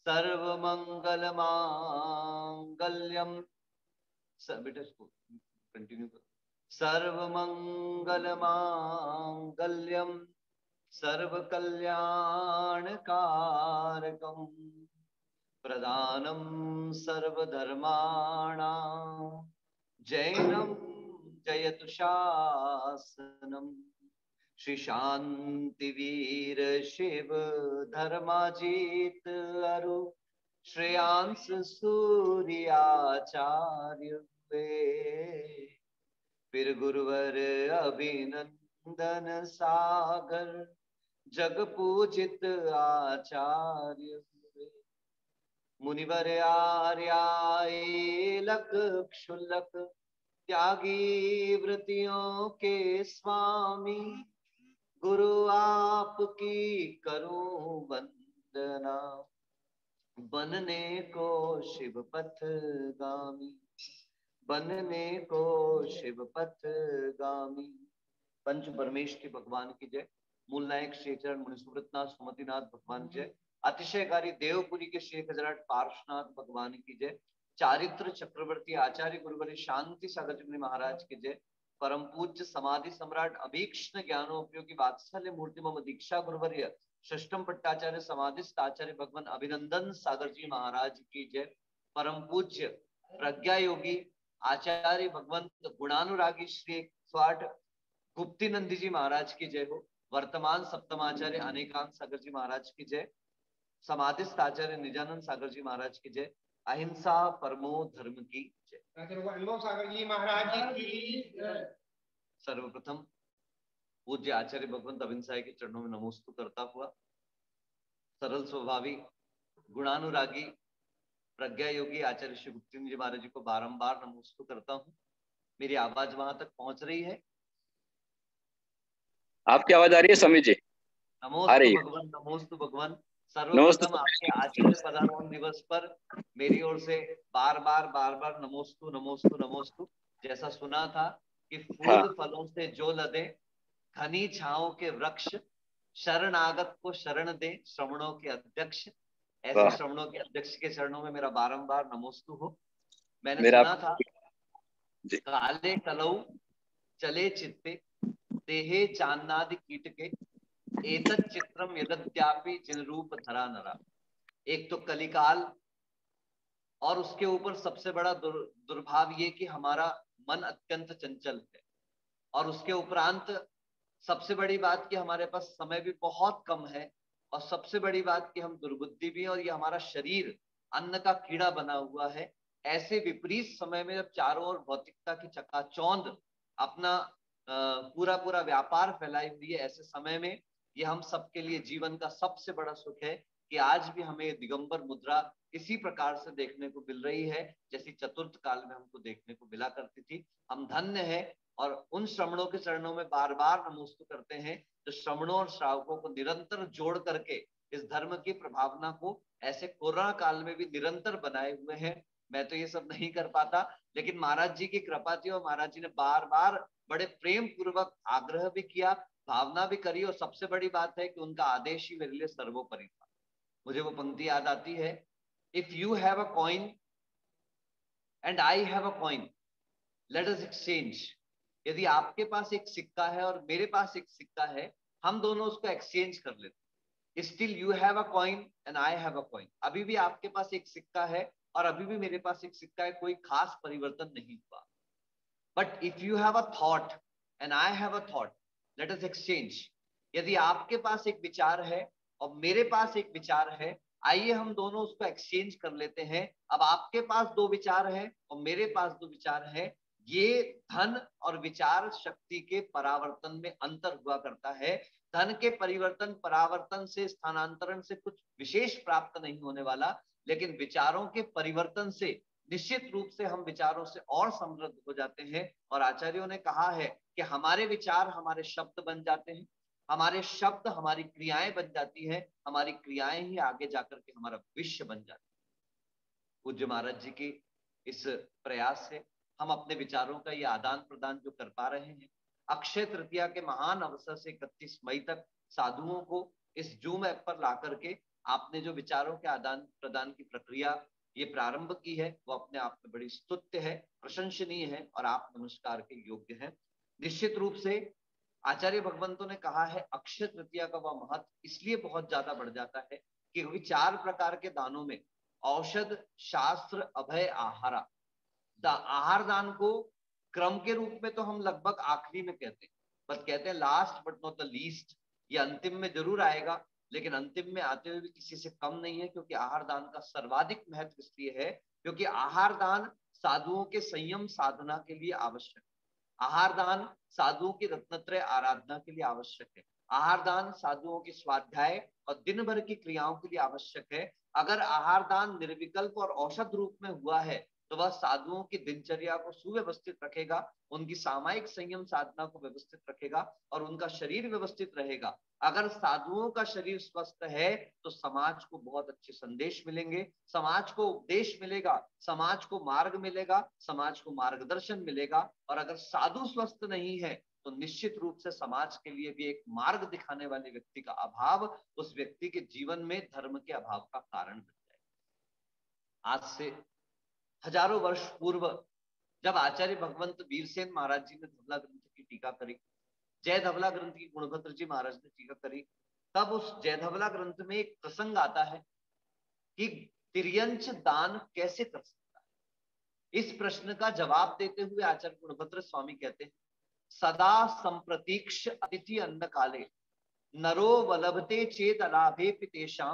सर्वमंगल मांगल्यम, बेटा इसको कंटिन्यू करो। सर्वमंगल मांगल्यम सर्वकल्याणकारकम प्रदानम सर्वधर्माणां जैनम जयतु शासनम। श्री शांति वीर शिव धर्माजीत अरु श्रेयांस सूर्याचार्य हुए। फिर गुरुवर अभिनंदन सागर जग पूजित आचार्य हुए। मुनिवर आर्यालक क्षुल्लक त्यागी वृत्तियों के स्वामी। गुरु आपकी करूं वंदना बनने को शिव पथ गामी। बनने को शिव पथ गामी। पंच परमेश्वरी भगवान की जय। मूल नायक श्री चरण मुनि सुव्रतनाथ सुमतिनाथ भगवान जय। अतिशयकारी देवपुरी के श्री खजराट पार्श्वनाथ भगवान की जय। चारित्र चक्रवर्ती आचार्य गुरुवर शांति सागर जी महाराज की जय। परम पूज्य समाधि सम्राट अभीक्ष्ण ज्ञानोपयोगी वात्सल्य मूर्ति मम दीक्षा गुरुवर्य षष्ठम पट्टाचार्य समाधिस्थ आचार्य भगवान अभिनंदन सागर जी महाराज की जय। परम पूज्य प्रज्ञा योगी आचार्य भगवंत गुणानुरागी श्री 108 गुप्ती नंदी जी महाराज की जय हो। वर्तमान सप्तमाचार्य अनेकांत सागर जी महाराज की जय। समाधिस्थ आचार्य निजानंद सागर जी महाराज की जय। अहिंसा परमो धर्म की जय। अनुभव सागर जी महाराज की जय। सर्वप्रथम पूज्य आचार्य भगवंत अभिन साई के चरणों में नमोस्तु करता हुआ सरल स्वभावी गुणानुरागी प्रज्ञा योगी आचार्य श्री गुप्ती जी महाराज जी को बारंबार नमोस्तु करता हूँ। मेरी आवाज वहां तक पहुंच रही है? आपकी आवाज आ रही है स्वामी जी? नमोस्तु भगवान, नमोस्तु भगवान। सर्वप्रथम आपके आचार्य पदार्पण दिवस पर मेरी ओर से बार बार नमोस्तु नमोस्तु नमोस्तु। जैसा सुना था कि फूल फलों से जो लदे घनी छाओं के वृक्ष शरणागत को शरण दे श्रवणों के अध्यक्ष। ऐसे श्रवणों के अध्यक्ष के चरणों में मेरा बारंबार नमोस्तु हो। मैंने सुना था काले कलऊ चले चित्ते देहे चान्नादि कीट के एतत् चित्रम यदद्यापि जिन रूप धरा नरा। एक तो कलिकाल और उसके ऊपर सबसे बड़ा दुर्भाव ये कि हमारा मन अत्यंत चंचल है। और उसके उपरांत सबसे बड़ी बात कि हमारे पास समय भी बहुत कम है। और सबसे बड़ी बात कि हम दुर्बुद्धि भी हैं और ये हमारा शरीर अन्न का कीड़ा बना हुआ है। ऐसे विपरीत समय में जब चारों ओर भौतिकता की चकाचौंध अपना पूरा व्यापार फैलाई हुई है, ऐसे समय में ये हम सबके लिए जीवन का सबसे बड़ा सुख है कि आज भी हमें दिगंबर मुद्रा इसी प्रकार से देखने को मिल रही है जैसी चतुर्थ काल में हमको देखने को मिला करती थी। हम धन्य है और उन श्रमणों के चरणों में बार बार नमोस्तु करते हैं जो श्रमणों और श्रावकों को निरंतर जोड़ करके इस धर्म की प्रभावना को ऐसे कोरोना काल में भी निरंतर बनाए हुए हैं। मैं तो ये सब नहीं कर पाता, लेकिन महाराज जी की कृपा थी और महाराज जी ने बार बार बड़े प्रेम पूर्वक आग्रह भी किया, भावना भी करी और सबसे बड़ी बात है कि उनका आदेश ही मेरे लिए सर्वोपरि था। मुझे वो पंक्ति याद आती है, if you have a coin and I have a coin let us exchange. यदि आपके पास एक सिक्का है और मेरे पास एक सिक्का है, हम दोनों उसको एक्सचेंज कर लेते। Still you have a coin and I have a coin. अभी भी आपके पास एक सिक्का है और अभी भी मेरे पास एक सिक्का है, कोई खास परिवर्तन नहीं हुआ। But if you have a thought and I have a thought let us exchange. यदि आपके पास एक विचार है और मेरे पास एक विचार है, आइए हम दोनों उसको एक्सचेंज कर लेते हैं। अब आपके पास दो विचार है और मेरे पास दो विचार है। ये धन और विचार शक्ति के परावर्तन में अंतर हुआ करता है। धन के परिवर्तन परावर्तन से स्थानांतरण से कुछ विशेष प्राप्त नहीं होने वाला, लेकिन विचारों के परिवर्तन से निश्चित रूप से हम विचारों से और समृद्ध हो जाते हैं। और आचार्यों ने कहा है कि हमारे विचार हमारे शब्द बन जाते हैं, हमारे शब्द हमारी क्रियाएं बन जाती हैं, हमारी क्रियाएं ही आगे जाकर के हमारा भविष्य बन जाती है। पूज्य महाराज जी की इस प्रयास से हम अपने विचारों का ये आदान प्रदान जो कर पा रहे हैं, अक्षय तृतीया के महान अवसर से 31 मई तक साधुओं को इस जूम ऐप पर ला करके आपने जो विचारों के आदान प्रदान की प्रक्रिया ये प्रारंभ की है वो अपने आप में बड़ी स्तुत्य है, प्रशंसनीय है और आप नमस्कार के योग्य हैं। निश्चित रूप से आचार्य भगवंतों ने कहा है अक्षय तृतीया का वह महत्व इसलिए बहुत ज्यादा बढ़ जाता है कि क्योंकि 4 प्रकार के दानों में औषध, शास्त्र, अभय, आहारा, आहार दान को क्रम के रूप में तो हम लगभग आखिरी में कहते हैं, बस कहते हैं last but not the least. ये अंतिम में जरूर आएगा लेकिन अंतिम में आते हुए भी किसी से कम नहीं है, क्योंकि आहार दान का सर्वाधिक महत्व इसलिए है क्योंकि आहार दान साधुओं के संयम साधना के लिए आवश्यक, आहार दान साधुओं की रत्नत्रय आराधना के लिए आवश्यक है, आहार दान साधुओं की स्वाध्याय और दिन भर की क्रियाओं के लिए आवश्यक है। अगर आहार दान निर्विकल्प और औषध रूप में हुआ है तो वह साधुओं की दिनचर्या को सुव्यवस्थित रखेगा, उनकी सामायिक संयम साधना को व्यवस्थित रखेगा और उनका शरीर व्यवस्थित रहेगा। अगर साधुओं का शरीर स्वस्थ है तो समाज को बहुत अच्छे संदेश मिलेंगे, समाज को उपदेश मिलेगा, समाज को मार्ग मिलेगा, समाज को मार्गदर्शन मिलेगा। और अगर साधु स्वस्थ नहीं है तो निश्चित रूप से समाज के लिए भी एक मार्ग दिखाने वाले व्यक्ति का अभाव उस व्यक्ति के जीवन में धर्म के अभाव का कारण बन जाएगा। आज से हजारों वर्ष पूर्व जब आचार्य भगवंत वीरसेन महाराज जी ने धवला ग्रंथ की टीका करी, जय धवला ग्रंथ की गुणभद्र जी महाराज ने टीका करी, तब उस जय धवला ग्रंथ में एक प्रसंग आता है कि तिर्यंच दान कैसे कर सकता है। इस प्रश्न का जवाब देते हुए आचार्य गुणभद्र स्वामी कहते हैं, सदा संप्रतीक्ष अतिथि अन्न काले नरो वलभते चेत अलाभे पितेशाम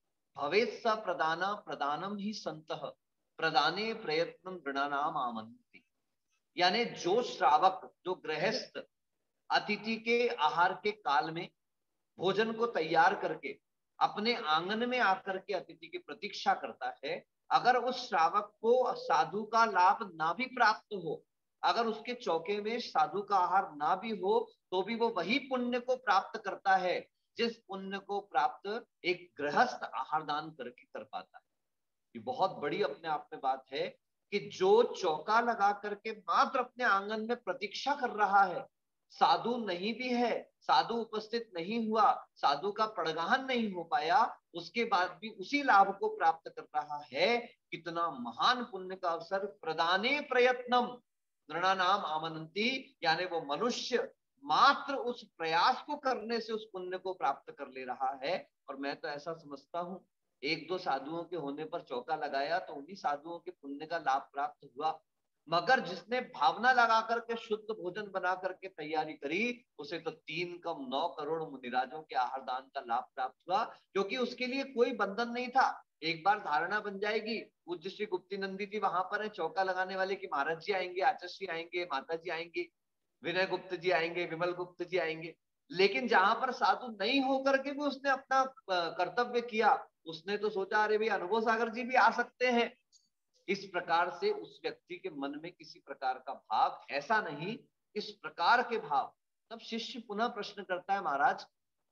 भवेत् स प्रदाना प्रदानम ही संतः प्रदाने प्रयत्नम नृणानाम आमन्ति। यानी जो श्रावक, जो गृहस्थ अतिथि के आहार के काल में भोजन को तैयार करके अपने आंगन में आकर के अतिथि की प्रतीक्षा करता है, अगर उस श्रावक को साधु का लाभ ना भी प्राप्त हो, अगर उसके चौके में साधु का आहार ना भी हो तो भी वो वही पुण्य को प्राप्त करता है जिस पुण्य को प्राप्त एक गृहस्थ आहार दान करके कर पाता है। ये बहुत बड़ी अपने आप में बात है कि जो चौका लगा करके मात्र अपने आंगन में प्रतीक्षा कर रहा है, साधु नहीं भी है, साधु उपस्थित नहीं हुआ, साधु का पड़गाहन नहीं हो पाया, उसके बाद भी उसी लाभ को प्राप्त कर रहा है, कितना महान पुण्य का अवसर। प्रदाने प्रयत्नम नृणानाम आमनंती, यानी वो मनुष्य मात्र उस प्रयास को करने से उस पुण्य को प्राप्त कर ले रहा है। और मैं तो ऐसा समझता हूं, एक दो साधुओं के होने पर चौका लगाया तो उन्हीं साधुओं के पुण्य का लाभ प्राप्त हुआ, मगर जिसने भावना लगा करके शुद्ध भोजन बना करके तैयारी करी उसे तो 3 कम 9 करोड़ मुनिराजों के आहार दान का लाभ प्राप्त हुआ, क्योंकि उसके लिए कोई बंधन नहीं था। एक बार धारणा बन जाएगी, पूज्य श्री गुप्ती नंदी जी वहां पर है चौका लगाने वाले की, महाराज जी आएंगे, आचार्य आएंगे, माता जी आएंगे, विनय गुप्त जी आएंगे, विमल गुप्त जी आएंगे, लेकिन जहां पर साधु नहीं होकर के भी उसने अपना कर्तव्य किया, उसने तो सोचा अरे भाई अनुभव सागर जी भी आ सकते हैं। इस प्रकार से उस व्यक्ति के मन में किसी प्रकार का भाव ऐसा नहीं, इस प्रकार के भाव। तब शिष्य पुनः प्रश्न करता है, महाराज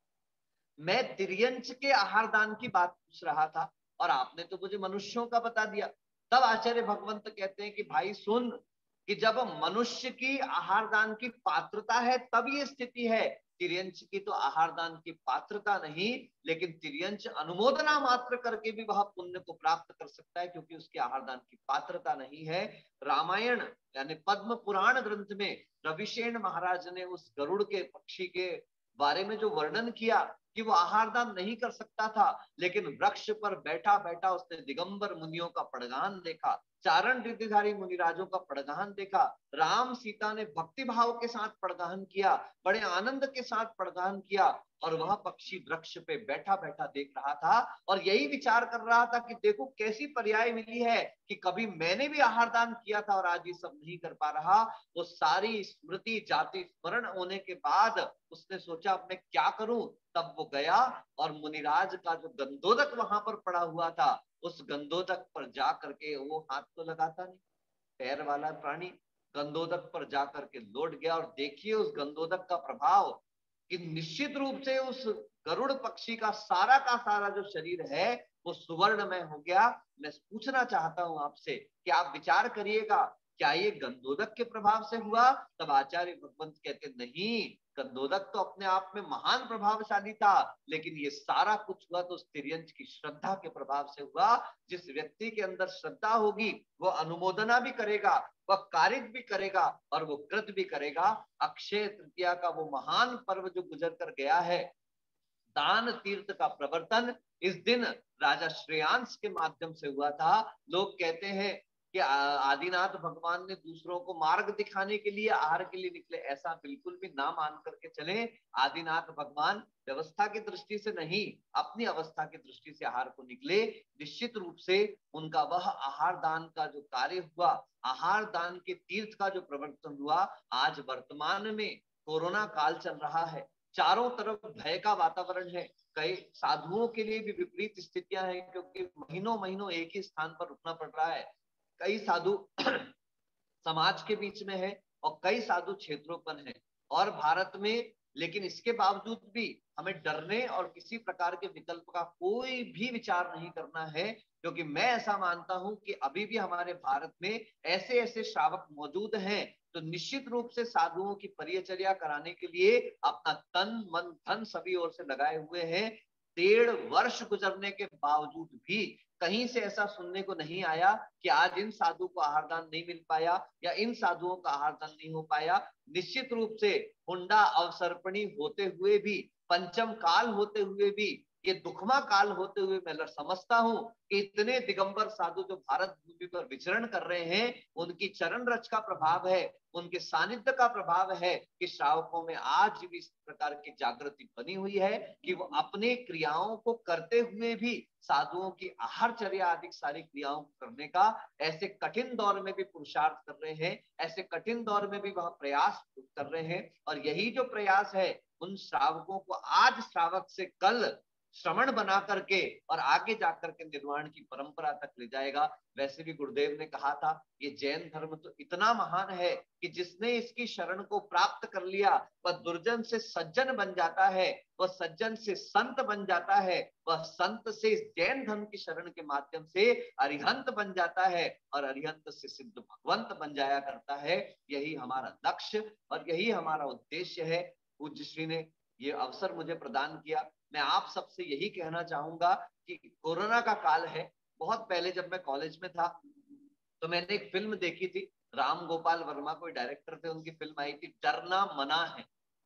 मैं तिर्यंच के आहार दान की बात पूछ रहा था और आपने तो मुझे मनुष्यों का बता दिया। तब आचार्य भगवंत कहते हैं कि भाई सुन, कि जब मनुष्य की आहार दान की पात्रता है तब ये स्थिति है, तिर्यंच की तो आहार दान की पात्रता नहीं, लेकिन तिर्यंच अनुमोदना मात्र करके भी वह पुण्य को प्राप्त कर सकता है क्योंकि उसके आहार दान की पात्रता नहीं है। रामायण यानी पद्म पुराण ग्रंथ में रविशेन महाराज ने उस गरुड़ के पक्षी के बारे में जो वर्णन किया कि वो आहार दान नहीं कर सकता था, लेकिन वृक्ष पर बैठा बैठा उसने दिगंबर मुनियों का पड़गान देखा, चारण रिद्धिधारी मुनिराजों का पड़गान देखा, राम सीता ने भक्ति भाव के साथ पड़गान किया, बड़े आनंद के साथ पड़गान किया, और वह पक्षी वृक्ष पे बैठा बैठा देख रहा था और यही विचार कर रहा था कि देखो कैसी पर्याय मिली है कि कभी मैंने भी आहार दान किया था और आज ये सब नहीं कर पा रहा। वो सारी स्मृति जाति स्मरण होने के बाद उसने सोचा अब मैं क्या करूं। तब वो गया और मुनिराज का जो गंधोदक वहां पर पड़ा हुआ था उस गंधोदक पर जा करके, वो हाथ तो लगाता नहीं, पैर वाला प्राणी, गंधोदक पर जा करके लौट गया। और देखिए उस गंधोदक का प्रभाव कि निश्चित रूप से उस गरुड़ पक्षी का सारा जो शरीर है वो सुवर्णमय हो गया। मैं पूछना चाहता हूं आपसे कि आप विचार करिएगा, क्या ये गंधोदक के प्रभाव से हुआ? तब आचार्य भगवंत कहते नहीं, स्कंदोदक तो अपने आप में महान प्रभावशाली था, लेकिन ये सारा कुछ हुआ तो उस तिर्यंच की श्रद्धा के प्रभाव से हुआ। जिस व्यक्ति के अंदर श्रद्धा होगी वो अनुमोदना भी करेगा, वह कार्य भी करेगा और वो कृत भी करेगा। अक्षय तृतीया का वो महान पर्व जो गुजर कर गया है, दान तीर्थ का प्रवर्तन, इस दिन राजा श्रेयांश के माध्यम से हुआ था। लोग कहते हैं कि आदिनाथ भगवान ने दूसरों को मार्ग दिखाने के लिए आहार के लिए निकले, ऐसा बिल्कुल भी ना मान करके चले। आदिनाथ भगवान व्यवस्था की दृष्टि से नहीं, अपनी अवस्था की दृष्टि से आहार को निकले। निश्चित रूप से उनका वह आहार दान का जो कार्य हुआ, आहार दान के तीर्थ का जो प्रवर्तन हुआ, आज वर्तमान में कोरोना काल चल रहा है, चारों तरफ भय का वातावरण है। कई साधुओं के लिए भी विपरीत स्थितियां हैं, क्योंकि महीनों महीनों एक ही स्थान पर रुकना पड़ रहा है। कई साधु समाज के बीच में है और कई साधु क्षेत्रों पर है और भारत में। लेकिन इसके बावजूद भी हमें डरने और किसी प्रकार के विकल्प का कोई भी विचार नहीं करना है, क्योंकि मैं ऐसा मानता हूं कि अभी भी हमारे भारत में ऐसे ऐसे श्रावक मौजूद हैं तो निश्चित रूप से साधुओं की परिचर्या कराने के लिए अपना तन मन धन सभी ओर से लगाए हुए हैं। 1.5 वर्ष गुजरने के बावजूद भी कहीं से ऐसा सुनने को नहीं आया कि आज इन साधु को आहार दान नहीं मिल पाया या इन साधुओं का आहार दान नहीं हो पाया। निश्चित रूप से हुंडा अवसर्पणी होते हुए भी, पंचम काल होते हुए भी, ये दुखमा काल होते हुए मैं समझता हूं कि इतने दिगंबर साधु जो भारत भूमि पर विचरण कर रहे हैं, उनकी चरण रच का प्रभाव है, उनके सानिध्य का प्रभाव है कि श्रावकों में आज भी इस प्रकार की जागृति बनी हुई है कि वो अपने क्रियाओं को करते हुए भी साधुओं की आहारचर्या आदि सारी क्रियाओं को करने का ऐसे कठिन दौर में भी पुरुषार्थ कर रहे हैं, ऐसे कठिन दौर में भी वह प्रयास कर रहे हैं। और यही जो प्रयास है उन श्रावकों को आज श्रावक से कल श्रवण बना करके और आगे जाकर के निर्वाण की परंपरा तक ले जाएगा। वैसे भी गुरुदेव ने कहा था ये जैन धर्म तो इतना महान है कि जिसने इसकी शरण को प्राप्त कर लिया वह दुर्जन से सज्जन बन जाता है, वह सज्जन से संत बन जाता है, वह संत से इस जैन धर्म की शरण के माध्यम से अरिहंत बन जाता है और अरिहंत से सिद्ध भगवंत बन जाया करता है। यही हमारा लक्ष्य और यही हमारा उद्देश्य है। पूज्य श्री ने ये अवसर मुझे प्रदान किया। मैं आप सबसे यही कहना चाहूंगा कि कोरोना का काल है। बहुत पहले जब मैं कॉलेज में था तो मैंने एक फिल्म देखी थी, राम गोपाल वर्मा कोई डायरेक्टर थे, उनकी फिल्म आई थी डरना मना है।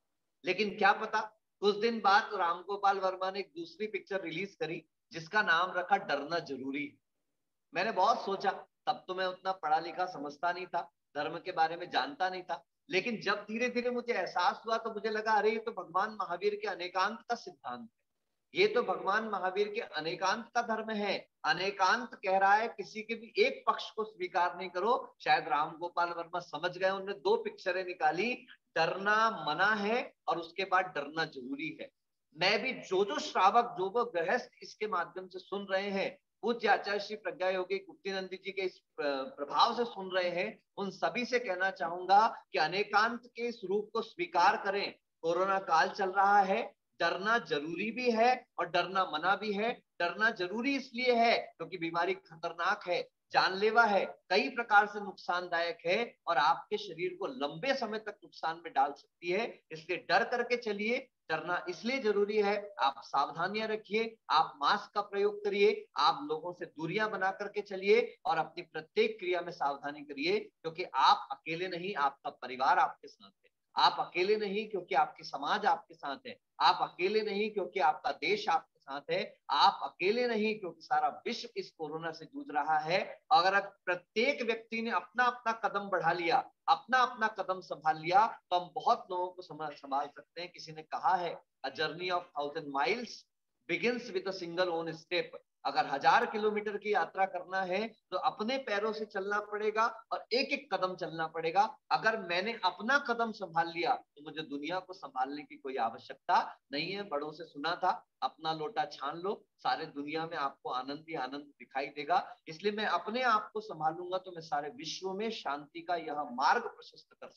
लेकिन क्या पता कुछ दिन बाद राम गोपाल वर्मा ने एक दूसरी पिक्चर रिलीज करी जिसका नाम रखा डरना जरूरी है। मैंने बहुत सोचा, तब तो मैं उतना पढ़ा लिखा समझता नहीं था, धर्म के बारे में जानता नहीं था, लेकिन जब धीरे धीरे मुझे एहसास हुआ तो मुझे लगा अरे ये तो भगवान महावीर के अनेकांत का सिद्धांत है, ये तो भगवान महावीर के अनेकांत का धर्म है। अनेकांत कह रहा है किसी के भी एक पक्ष को स्वीकार नहीं करो। शायद राम गोपाल वर्मा समझ गए, उन्होंने 2 पिक्चरें निकाली, डरना मना है और उसके बाद डरना जरूरी है। मैं भी जो श्रावक जो वो गृहस्थ इसके माध्यम से सुन रहे हैं, पूज्य आचार्य श्री प्रज्ञा योगी गुप्तिनंद जी के इस प्रभाव से सुन रहे हैं, उन सभी से कहना चाहूंगा कि अनेकांत के इस रूप को स्वीकार करें। कोरोना काल चल रहा है, डरना जरूरी भी है और डरना मना भी है। डरना जरूरी इसलिए है क्योंकि बीमारी खतरनाक है, जानलेवा है, कई प्रकार से नुकसानदायक है और आपके शरीर को लंबे समय तक नुकसान में डाल सकती है। इसलिए डर करके चलिए। डरना इसलिए जरूरी है, आप सावधानियां रखिए, आप मास्क का प्रयोग करिए, आप लोगों से दूरियां बना करके चलिए और अपनी प्रत्येक क्रिया में सावधानी करिए, क्योंकि आप अकेले नहीं, आपका परिवार आपके साथ है। आप अकेले नहीं क्योंकि आपकी समाज आपके साथ है, आप अकेले नहीं क्योंकि आपका देश आपके साथ है, आप अकेले नहीं क्योंकि सारा विश्व इस कोरोना से जूझ रहा है। अगर प्रत्येक व्यक्ति ने अपना अपना कदम बढ़ा लिया, अपना अपना कदम संभाल लिया, तो हम बहुत लोगों को संभाल सकते हैं। किसी ने कहा है a journey of 1000 miles begins with a single one step. अगर 1000 किलोमीटर की यात्रा करना है तो अपने पैरों से चलना पड़ेगा और एक एक कदम चलना पड़ेगा। अगर मैंने अपना कदम संभाल लिया तो मुझे दुनिया को संभालने की कोई आवश्यकता नहीं है। बड़ों से सुना था, अपना लोटा छान लो, सारे दुनिया में आपको आनंद ही आनंद दिखाई देगा। इसलिए मैं अपने आप को संभालूंगा तो मैं सारे विश्व में शांति का यह मार्ग प्रशस्त कर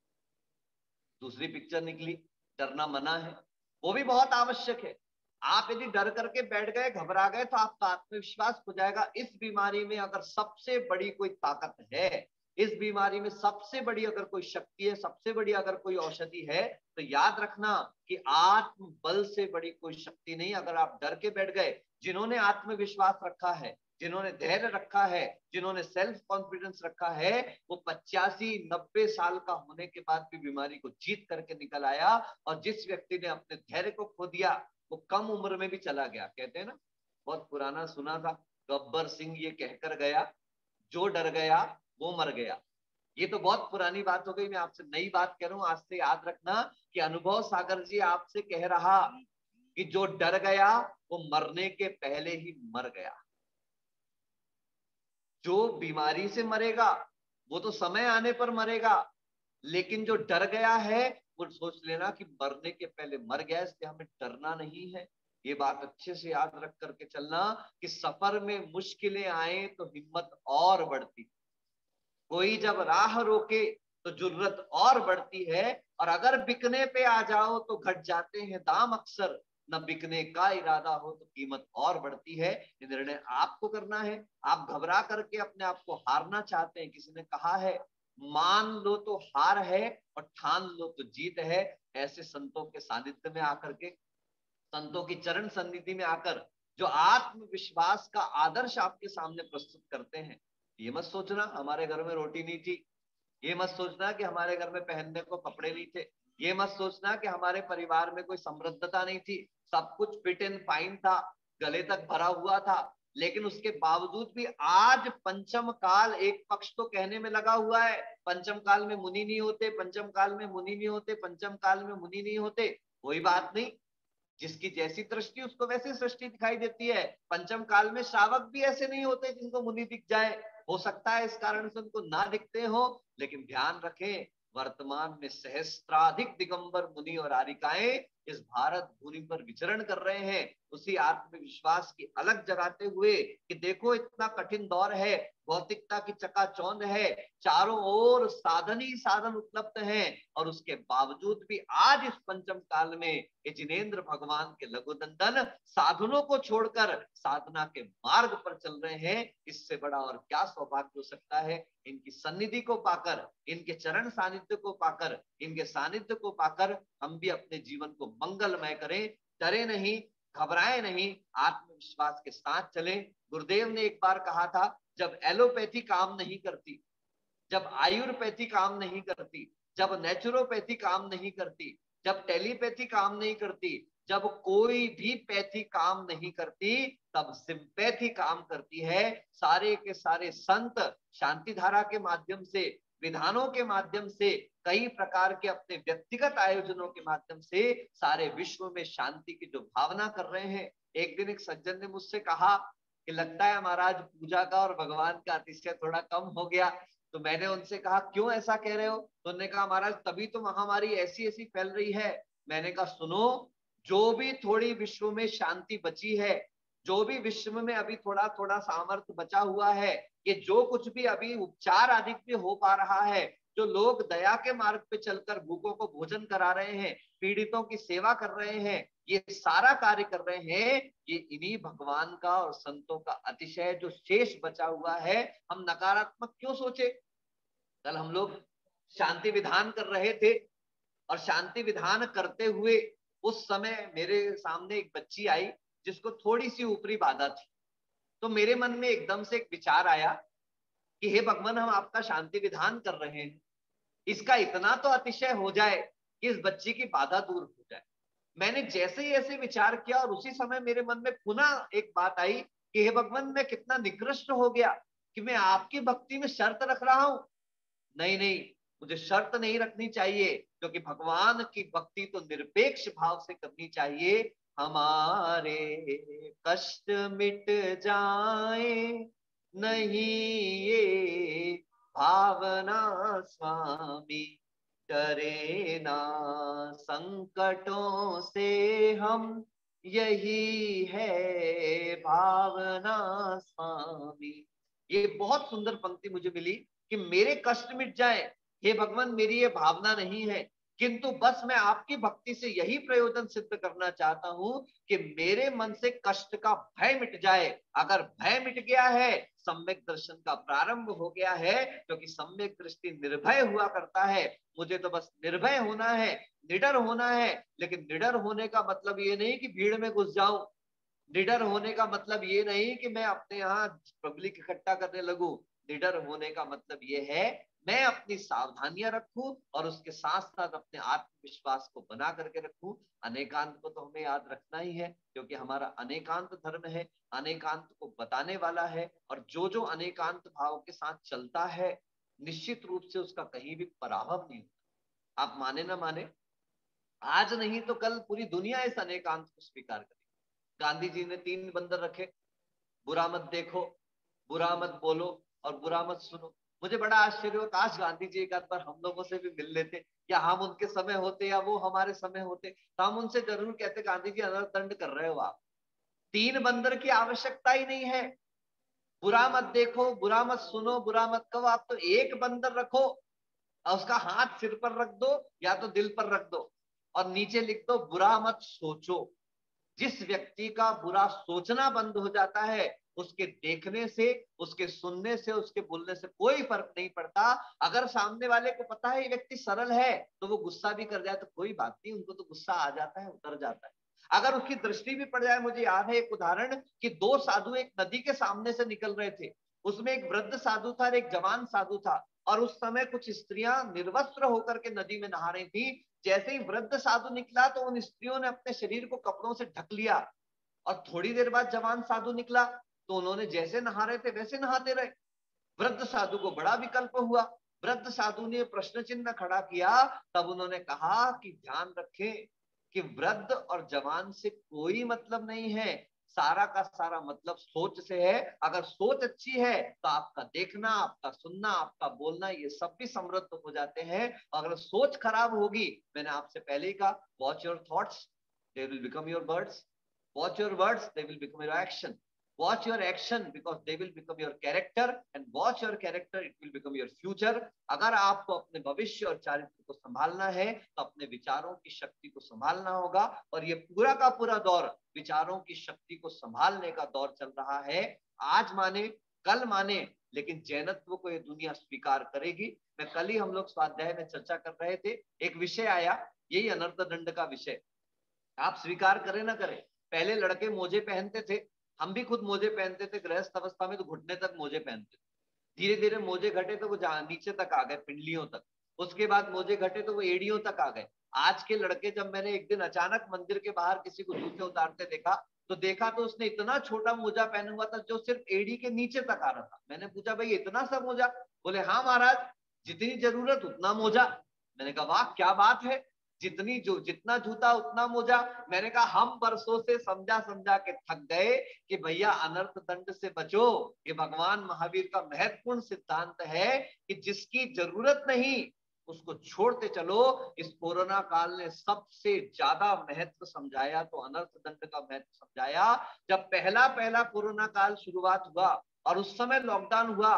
सकूं। दूसरी पिक्चर निकली डरना मना है, वो भी बहुत आवश्यक है। आप यदि डर करके बैठ गए, घबरा गए, तो आपका आत्मविश्वास हो जाएगा। इस बीमारी में अगर सबसे बड़ी कोई ताकत है इस बीमारी में सबसे बड़ी अगर कोई शक्ति है, सबसे बड़ी अगर कोई औषधि है, तो याद रखना कि आत्म बल से बड़ी कोई शक्ति नहीं। अगर आप डर के बैठ गए, जिन्होंने आत्मविश्वास रखा है, जिन्होंने धैर्य रखा है, जिन्होंने सेल्फ कॉन्फिडेंस रखा है, वो 85-90 साल का होने के बाद भी बीमारी को जीत करके निकल आया। और जिस व्यक्ति ने अपने धैर्य को खो दिया, वो कम उम्र में भी चला गया। कहते हैं ना, बहुत पुराना सुना था, गब्बर सिंह ये कहकर गया, जो डर गया वो मर गया। ये तो बहुत पुरानी बात हो गई, मैं आपसे नई बात कह रहा हूं। आज से याद रखना कि अनुभव सागर जी आपसे कह रहा कि जो डर गया वो मरने के पहले ही मर गया। जो बीमारी से मरेगा वो तो समय आने पर मरेगा, लेकिन जो डर गया है वो सोच लेना कि मरने के पहले मर गया, इसलिए हमें डरना नहीं है। ये बात अच्छे से याद रख करके चलना कि सफर में मुश्किलें आए तो हिम्मत और बढ़ती, कोई जब राह रोके तो जुर्रत और बढ़ती है, और अगर बिकने पे आ जाओ तो घट जाते हैं दाम अक्सर, न बिकने का इरादा हो तो कीमत और बढ़ती है। ये निर्णय आपको करना है। आप घबरा करके अपने आप को हारना चाहते हैं, किसी ने कहा है मान लो तो हार है और ठान लो तो जीत है। ऐसे संतों के सानिध्य में आकर के, संतों की चरण सन्निधि में आकर जो आत्मविश्वास का आदर्श आपके सामने प्रस्तुत करते हैं, ये मत सोचना हमारे घर में रोटी नहीं थी, ये मत सोचना कि हमारे घर में पहनने को कपड़े नहीं थे, ये मत सोचना कि हमारे परिवार में कोई समृद्धता नहीं थी। सब कुछ फिट एंड फाइन था, गले तक भरा हुआ था, लेकिन उसके बावजूद भी आज पंचम काल, एक पक्ष तो कहने में लगा हुआ है पंचम काल में मुनि नहीं होते, पंचम काल में मुनि नहीं होते, पंचम काल में मुनि नहीं होते। कोई बात नहीं, जिसकी जैसी दृष्टि उसको वैसी सृष्टि दिखाई देती है। पंचम काल में श्रावक भी ऐसे नहीं होते जिनको मुनि दिख जाए, हो सकता है इस कारण से उनको ना दिखते हो, लेकिन ध्यान रखें वर्तमान में सहस्त्राधिक दिगंबर मुनि और आरिकाएं इस भारत भूमि पर विचरण कर रहे हैं, उसी आत्मविश्वास की अलग जगाते हुए कि देखो इतना कठिन दौर है, भौतिकता की चकाचौंध है, चारों ओर साधन ही साधन उपलब्ध हैं, और उसके बावजूद भी आज इस पंचम काल में ये जिनेंद्र भगवान के लघुनंदन साधनों को छोड़कर साधना के मार्ग पर चल रहे हैं। इससे बड़ा और क्या सौभाग्य हो सकता है। इनकी सन्निधि को पाकर, इनके चरण सानिध्य को पाकर, इनके सानिध्य को पाकर हम भी अपने जीवन को मंगलमय करें। डरे नहीं, घबराए नहीं, आत्मविश्वास के साथ चलें। गुरुदेव ने एक बार कहा था, जब एलोपैथी काम नहीं करती, जब आयुर्वेदी काम नहीं करती, जब नेचुरोपैथी काम नहीं करती, जब टेलीपैथी काम नहीं करती, जब कोई भी पैथी काम नहीं करती, तब सिंपैथी काम करती है। सारे के सारे संत शांति धारा के माध्यम से, विधानों के माध्यम से, कई प्रकार के अपने व्यक्तिगत आयोजनों के माध्यम से सारे विश्व में शांति की जो भावना कर रहे हैं। एक दिन एक सज्जन ने मुझसे कहा कि लगता है महाराज पूजा का और भगवान का अतिशय थोड़ा कम हो गया। तो मैंने उनसे कहा क्यों ऐसा कह रहे हो? तो उन्होंने कहा महाराज तभी तो महामारी ऐसी ऐसी फैल रही है। मैंने कहा सुनो, जो भी थोड़ी विश्व में शांति बची है, जो भी विश्व में अभी थोड़ा थोड़ा सामर्थ्य बचा हुआ है, ये जो कुछ भी अभी उपचार आदि पे हो पा रहा है, जो लोग दया के मार्ग पे चलकर भूखों को भोजन करा रहे हैं, पीड़ितों की सेवा कर रहे हैं, ये सारा कार्य कर रहे हैं, ये इन्हीं भगवान का और संतों का अतिशय जो शेष बचा हुआ है। हम नकारात्मक क्यों सोचे? कल हम लोग शांति विधान कर रहे थे, और शांति विधान करते हुए उस समय मेरे सामने एक बच्ची आई जिसको थोड़ी सी ऊपरी बाधा थी। तो मेरे मन में एकदम से एक विचार आया कि हे भगवान, हम आपका शांति विधान कर रहे हैं, इसका इतना तो अतिशय हो जाए कि इस बच्ची की बाधा दूर हो जाए। मैंने जैसे ही ऐसे विचार किया, और उसी समय मेरे मन में पुनः एक बात आई कि हे भगवान, मैं कितना निकृष्ट हो गया कि मैं आपकी भक्ति में शर्त रख रहा हूं। नहीं नहीं, मुझे शर्त नहीं रखनी चाहिए, क्योंकि भगवान की भक्ति तो निरपेक्ष भाव से करनी चाहिए। हमारे कष्ट मिट जाए नहीं ये भावना स्वामी, डरे ना संकटों से हम, यही है भावना स्वामी। ये बहुत सुंदर पंक्ति मुझे मिली कि मेरे कष्ट मिट जाए, हे भगवान मेरी ये भावना नहीं है किंतु बस मैं आपकी भक्ति से यही प्रयोजन सिद्ध करना चाहता हूं कि मेरे मन से कष्ट का भय मिट जाए। अगर भय मिट गया है, सम्यक दर्शन का प्रारंभ हो गया है, क्योंकि सम्यक दृष्टि निर्भय हुआ करता है। मुझे तो बस निर्भय होना है, निडर होना है। लेकिन निडर होने का मतलब ये नहीं कि भीड़ में घुस जाऊं। निडर होने का मतलब ये नहीं कि मैं अपने यहाँ पब्लिक इकट्ठा करने लगूं। निडर होने का मतलब ये है मैं अपनी सावधानियां रखूं और उसके साथ साथ अपने आत्मविश्वास को बना करके रखूं। अनेकांत को तो हमें याद रखना ही है, क्योंकि हमारा अनेकांत धर्म है, अनेकांत को बताने वाला है। और जो जो अनेकांत भाव के साथ चलता है, निश्चित रूप से उसका कहीं भी पराभव नहीं होता। आप माने ना माने, आज नहीं तो कल पूरी दुनिया इस अनेकांत को स्वीकार करेगी। गांधी जी ने 3 बंदर रखे, बुरा मत देखो, बुरा मत बोलो और बुरा मत सुनो। मुझे बड़ा आश्चर्य हुआ, काश गांधी जी एक आध बार हम लोगों से भी मिल लेते, या हम उनके समय होते या वो हमारे समय होते, तो हम उनसे जरूर कहते गांधी जी अनर्थ दंड कर रहे हो आप। 3 बंदर की आवश्यकता ही नहीं है। बुरा मत देखो, बुरा मत सुनो, बुरा मत कहो। आप तो एक बंदर रखो और उसका हाथ सिर पर रख दो या तो दिल पर रख दो और नीचे लिख दो बुरा मत सोचो। जिस व्यक्ति का बुरा सोचना बंद हो जाता है, उसके देखने से, उसके सुनने से, उसके बोलने से कोई फर्क नहीं पड़ता। अगर सामने वाले को पता है ये व्यक्ति सरल है, तो वो गुस्सा भी कर जाए तो कोई बात नहीं, उनको तो गुस्सा आ जाता है, उतर जाता है। अगर उसकी दृष्टि भी पड़ जाए, मुझे याद है एक उदाहरण कि 2 साधु एक नदी के सामने से निकल रहे थे। उसमें एक वृद्ध साधु था और एक जवान साधु था। और उस समय कुछ स्त्रियां निर्वस्त्र होकर के नदी में नहा रही थी। जैसे ही वृद्ध साधु निकला तो उन स्त्रियों ने अपने शरीर को कपड़ों से ढक लिया। और थोड़ी देर बाद जवान साधु निकला तो उन्होंने जैसे नहा रहे थे वैसे नहाते रहे। वृद्ध साधु को बड़ा विकल्प हुआ। वृद्ध साधु ने प्रश्न चिन्ह खड़ा किया। तब उन्होंने कहा कि ध्यान रखें कि वृद्ध और जवान से कोई मतलब नहीं है, सारा का सारा मतलब सोच से है। अगर सोच अच्छी है तो आपका देखना, आपका सुनना, आपका बोलना ये सब भी समृद्ध हो जाते हैं। अगर सोच खराब होगी, मैंने आपसे पहले ही कहा, watch your thoughts, they will become your words. Watch your words, they will become your action. Watch your action because they will become your character, and watch your character, it will become your future. अगर आपको अपने भविष्य और चारित्र को संभालना है तो अपने विचारों की शक्ति को संभालना होगा। और ये पूरा का पूरा दौर विचारों की शक्ति को संभालने का दौर चल रहा है। आज माने कल माने, लेकिन जैनत्व को ये दुनिया स्वीकार करेगी। मैं कल ही, हम लोग स्वाध्याय में चर्चा कर रहे थे, एक विषय आया, यही अनर्थ दंड का विषय। आप स्वीकार करें ना करें, पहले लड़के मोजे पहनते थे, हम भी खुद मोजे पहनते थे, गृहस्थ अवस्था में तो घुटने तक मोजे पहनते थे। धीरे धीरे मोजे घटे तो वो नीचे तक आ गए, पिंडलियों तक। उसके बाद मोजे घटे तो वो एड़ियों तक आ गए। आज के लड़के, जब मैंने एक दिन अचानक मंदिर के बाहर किसी को जूते उतारते देखा, तो देखा तो उसने इतना छोटा मोजा पहना हुआ था जो सिर्फ एड़ी के नीचे तक आ रहा था। मैंने पूछा, भाई इतना सा मोजा? बोले हाँ महाराज, जितनी जरूरत उतना मोजा। मैंने कहा वाह क्या बात है, जितना जूता उतना मोजा। मैंने कहा हम बरसों से समझा समझा के थक गए कि भैया अनर्थ दंड से बचो। ये भगवान महावीर का महत्वपूर्ण सिद्धांत है कि जिसकी जरूरत नहीं उसको छोड़ते चलो। इस कोरोना काल ने सबसे ज्यादा महत्व समझाया तो अनर्थ दंड का महत्व समझाया। जब पहला पहला कोरोना काल शुरुआत हुआ और उस समय लॉकडाउन हुआ,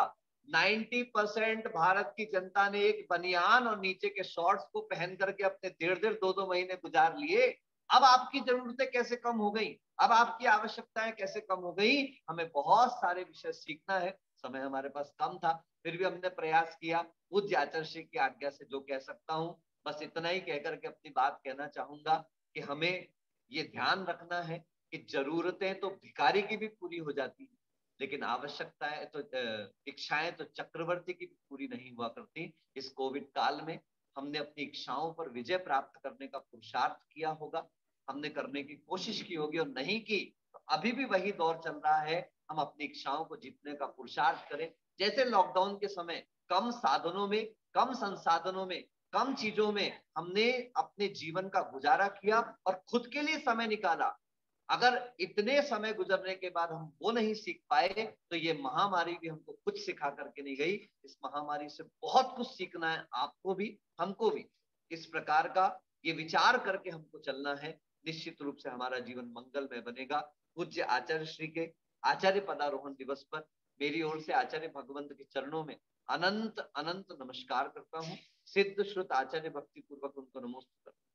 90% भारत की जनता ने एक बनियान और नीचे के शॉर्ट्स को पहन करके अपने 1.5-2 महीने गुजार लिए। अब आपकी जरूरतें कैसे कम हो गई, अब आपकी आवश्यकताएं कैसे कम हो गई। हमें बहुत सारे विषय सीखना है, समय हमारे पास कम था, फिर भी हमने प्रयास किया। पूज्य आचार्य श्री की आज्ञा से जो कह सकता हूँ, बस इतना ही कहकर के अपनी बात कहना चाहूंगा कि हमें ये ध्यान रखना है कि जरूरतें तो भिखारी की भी पूरी हो जाती है, लेकिन आवश्यकताएं तो, इच्छाएं तो चक्रवर्ती की भी पूरी नहीं हुआ करती। इस कोविड काल में हमने अपनी इच्छाओं पर विजय प्राप्त करने का पुरुषार्थ किया होगा, हमने करने की कोशिश की होगी, और नहीं की तो अभी भी वही दौर चल रहा है। हम अपनी इच्छाओं को जीतने का पुरुषार्थ करें। जैसे लॉकडाउन के समय कम साधनों में, कम संसाधनों में, कम चीजों में हमने अपने जीवन का गुजारा किया और खुद के लिए समय निकाला। अगर इतने समय गुजरने के बाद हम वो नहीं सीख पाए, तो ये महामारी भी हमको कुछ सिखा करके नहीं गई। इस महामारी से बहुत कुछ सीखना है, आपको भी हमको भी। इस प्रकार का ये विचार करके हमको चलना है, निश्चित रूप से हमारा जीवन मंगलमय बनेगा। पूज्य आचार्य श्री के आचार्य पदारोहण दिवस पर मेरी ओर से आचार्य भगवंत के चरणों में अनंत अनंत नमस्कार करता हूँ। सिद्ध श्रुत आचार्य भक्ति पूर्वक उनको नमोस्तु करते।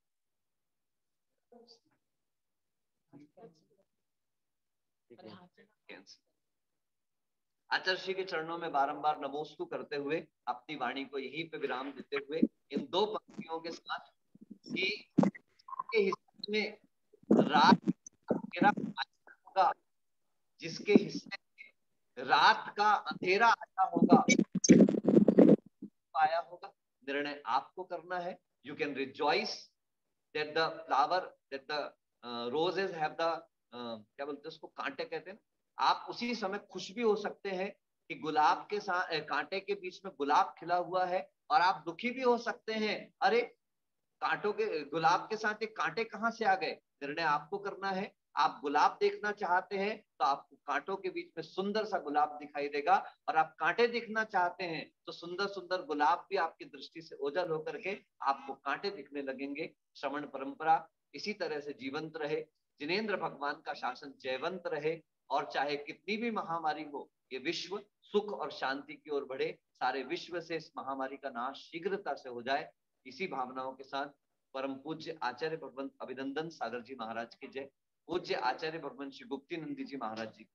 आचार्य श्री के चरणों में बारंबार नमोस्तु करते हुए अपनी वाणी को यहीं पे विराम देते हुए इन दो पंक्तियों के साथ कि के हिस्से में रात अंधेरा होगा, जिसके हिस्से में रात का अंधेरा आया होगा, आया होगा, निर्णय आपको करना है। You can rejoice that the flower that the roses have the क्या बोलते हैं उसको, कांटे कहते हैं। आप उसी समय खुश भी हो सकते हैं कि गुलाब के साथ कांटे के बीच में गुलाब खिला हुआ है, और आप दुखी भी हो सकते हैं, अरे कांटों के गुलाब के साथ ये कांटे कहां से आ गए। निर्णय आपको करना है। आप गुलाब देखना चाहते हैं तो आपको कांटों के बीच में सुंदर सा गुलाब दिखाई देगा, और आप कांटे देखना चाहते हैं तो सुंदर सुंदर गुलाब भी आपकी दृष्टि से ओझल होकर के आपको कांटे दिखने लगेंगे। श्रवण परंपरा इसी तरह से जीवंत रहे, जिनेंद्र भगवान का शासन जयवंत रहे, और चाहे कितनी भी महामारी हो, ये विश्व सुख और शांति की ओर बढ़े, सारे विश्व से इस महामारी का नाश शीघ्रता से हो जाए। इसी भावनाओं के साथ परम पूज्य आचार्य भगवंत अभिनंदन सागर जी महाराज की जय, पूज्य आचार्य भगवंत श्री गुप्तीनंदी जी महाराज जी।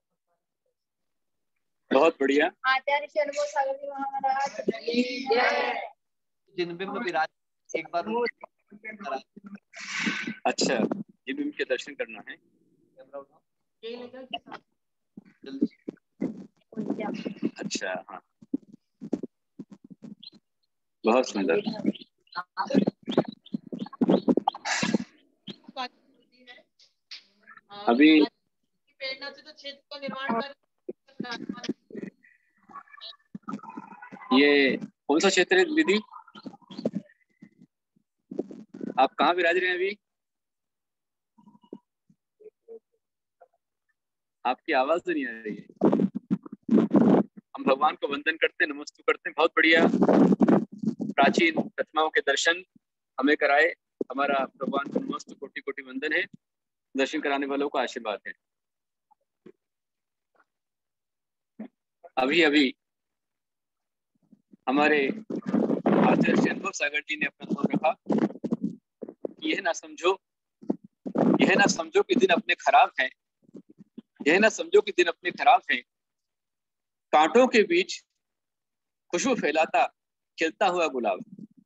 बहुत बढ़िया। आचार्य श्री अनुभव सागर जी महाराज की जय। जिनबिंब विराज एक बार अच्छा, जिनबिंब के दर्शन करना है। अच्छा, हाँ, बहुत सुंदर। अभी प्रेरणा से तो क्षेत्र का निर्माण कर। ये कौन सा क्षेत्र है दीदी? आप कहाँ विराज रहे हैं अभी? आपकी आवाज तो नहीं आ रही है। हम भगवान को वंदन करते हैं, नमस्ते करते हैं। बहुत बढ़िया, प्राचीन प्रतिमाओं के दर्शन हमें कराए। हमारा भगवान को नमस्ते कोटि कोटि वंदन है। दर्शन कराने वालों का आशीर्वाद है। अभी अभी हमारे आचार्य श्री अनुभव सागर जी ने अपना अनुभव रखा कि यह ना समझो कि दिन अपने खराब हैं, यह ना समझो कि दिन अपने खराब हैं, कांटों के बीच खुशबू फैलाता खिलता हुआ गुलाब।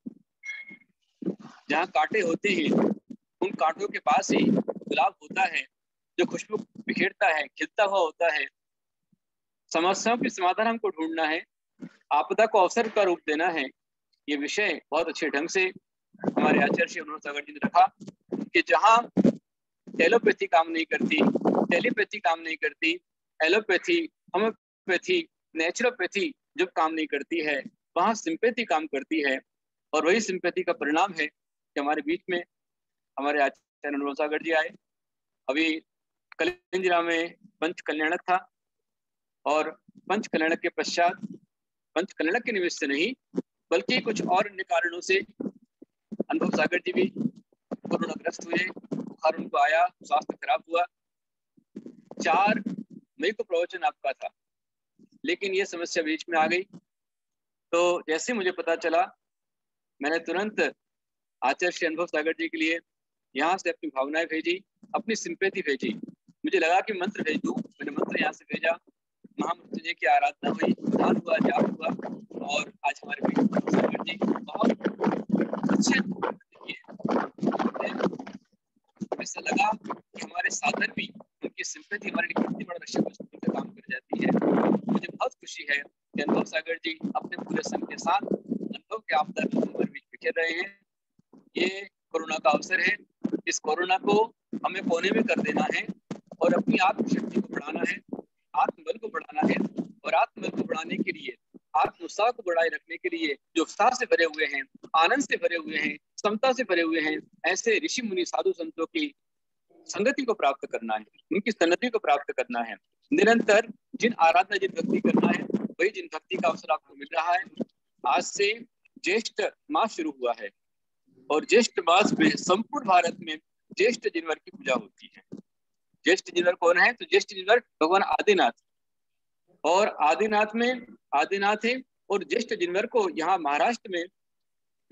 जहाँ कांटे होते हैं उन कांटों के पास ही गुलाब होता है, जो खुशबू बिखेरता है, खिलता हुआ होता है। समस्याओं के समाधान हमको ढूंढना है, आपदा को अवसर का रूप देना है। ये विषय बहुत अच्छे ढंग से हमारे आचार्य श्री अनुभव सागर जी ने रखा कि जहाँ टेलोपैथी काम नहीं करती, टेलीपैथी काम नहीं करती, एलोपैथी, होम्योपैथी, नेचुरोपैथी जब काम नहीं करती है, वहाँ सिंपैथी काम करती है। और वही सिंपैथी का परिणाम है कि हमारे बीच में हमारे आचार्य अनुभव सागर जी आए। अभी कल्याण जिला में पंच कल्याणक था, और पंच कल्याणक के पश्चात पंच कल्याणक के निमित्त से नहीं बल्कि कुछ और अन्य कारणों से अनुभव सागर जी भी कोरोनाग्रस्त हुए, बुखार उनको आया, स्वास्थ्य खराब हुआ। 4 मई को प्रवचन आपका था, लेकिन ये समस्या बीच में आ गई। तो जैसे मुझे पता चला, मैंने तुरंत आचार्य श्री अनुभव सागर जी के लिए यहाँ से अपनी भावनाएं भेजी, अपनी सिंपैथी भेजी। मुझे लगा कि मंत्र भेज दूं, मैंने मंत्र यहाँ से भेजा, महामृत्युंजय की आराधना हुई, ध्यान हुआ, जाप हुआ, और आज हमारे बीच सागर जी बहुत अच्छे ऐसा लगा कि हमारे साधन भी, उनकी सिंपैथी हमारे लिए कितनी बड़ा रक्षक का काम कर जाती है। मुझे बहुत खुशी है कि अनुभव सागर जी अपने पूरे संघ के साथ अनुभव के आपदा में हमारे बीच बिखेर रहे हैं। ये कोरोना का अवसर है, इस कोरोना को हमें कोने में कर देना है और अपनी आत्मशक्ति को बढ़ाना है, आत्मबल को बढ़ाना है। और आत्मबल को बढ़ाने के लिए, आत्म उत्साह को बढ़ाए रखने के लिए, जो उत्साह से भरे हुए हैं, आनंद से भरे हुए हैं, समता से भरे हुए हैं, ऐसे ऋषि मुनि साधु संतों की संगति को प्राप्त करना है, उनकी सन्निधि को प्राप्त करना है। निरंतर जिन आराधना, जिन भक्ति करना है, वही जिन भक्ति का अवसर आपको मिल रहा है। आज से ज्येष्ठ मास शुरू हुआ है, और ज्येष्ठ मास में संपूर्ण भारत में ज्येष्ठ जिनवर की पूजा होती है। ज्येष्ठ जिनवर कौन है? तो ज्येष्ठ जिनवर भगवान आदिनाथ, और आदिनाथ में आदिनाथ है। और ज्येष्ठ जिनवर को यहाँ महाराष्ट्र में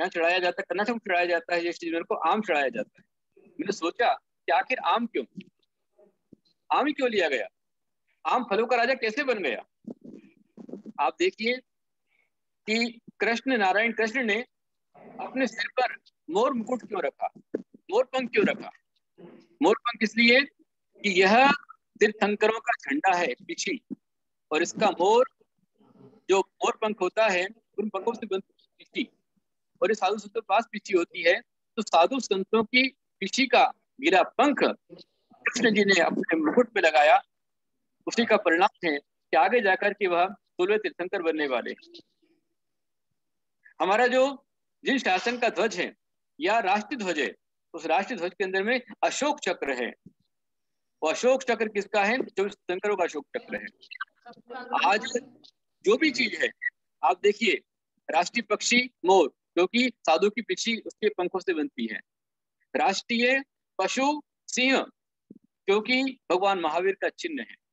यहाँ चढ़ाया जाता है, कर्नाटक में चढ़ाया जाता है, ज्येष्ठ जीवन को आम चढ़ाया जाता है। मैंने सोचा कि आखिर आम क्यों, आम ही क्यों लिया गया, आम फलों का राजा कैसे बन गया। आप देखिए कि कृष्ण, नारायण कृष्ण ने अपने सिर पर मोर मुकुट क्यों रखा, मोर पंख क्यों रखा। मोर पंख इसलिए कि यह तीर्थंकरों का झंडा है पीछे, और इसका मोर, जो मोर पंख होता है उन पंखों से बनती पीछी, और ये साधु संतों के पास पीछी होती है। तो साधु संतों की पीछी का गिरा पंख कृष्ण जी ने अपने मुकुट पे लगाया। उसी का परिणाम है कि आगे जाकर के वह 16वें तीर्थंकर बनने वाले। हमारा जो जिन शासन का ध्वज है या राष्ट्रीय ध्वज है, उस राष्ट्रीय ध्वज के अंदर में अशोक चक्र है। वो अशोक चक्र किसका है? जो तीर्थंकरों का अशोक चक्र है। आज जो भी चीज है, आप देखिए, राष्ट्रीय पक्षी मोर, क्योंकि साधु की पीछी उसके पंखों से बनती है। राष्ट्रीय पशु सिंह, क्योंकि भगवान महावीर का चिन्ह है।